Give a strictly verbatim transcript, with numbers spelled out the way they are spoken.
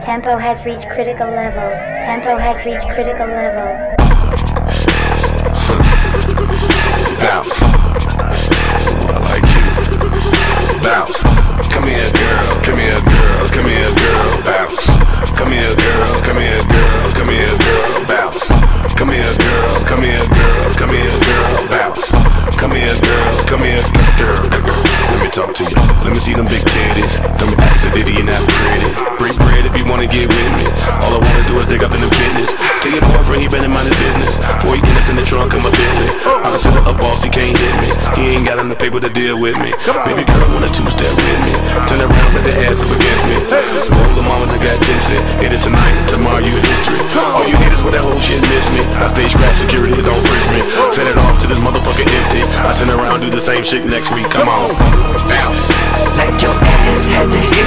Tempo has reached critical level. Tempo has reached critical level. Bounce. Ooh, I like you. Bounce. Come here, girl. Come here, girl. Come here, girl. Bounce. Come here, girl. Come here, girl. Come here, girl. Bounce. Come here, girl. Come here, girl. Come here, girl. Bounce. Come here, girl. Come here, girl. Let me talk to you. Let me see them big titties. Tell me ask a ditty and that pretty. Break bread if you wanna get with me. All I wanna do is dig up in the business. Tell your boyfriend he better mind his business. Before he get up in the trunk of my Bentley. I consider a boss, he can't hit me. He ain't got enough paper to deal with me. Baby girl want a two-step with me. Turn around, put the ass up against me. Roll the mama that got tipsy. Hit it tonight, tomorrow you in history. All you haters with that whole shit miss me. I stay scratch security, don't frisk me. Set it off to this motherfucker empty. I turn around, do the same shit next week. Come on, bounce. Like your ass had to hit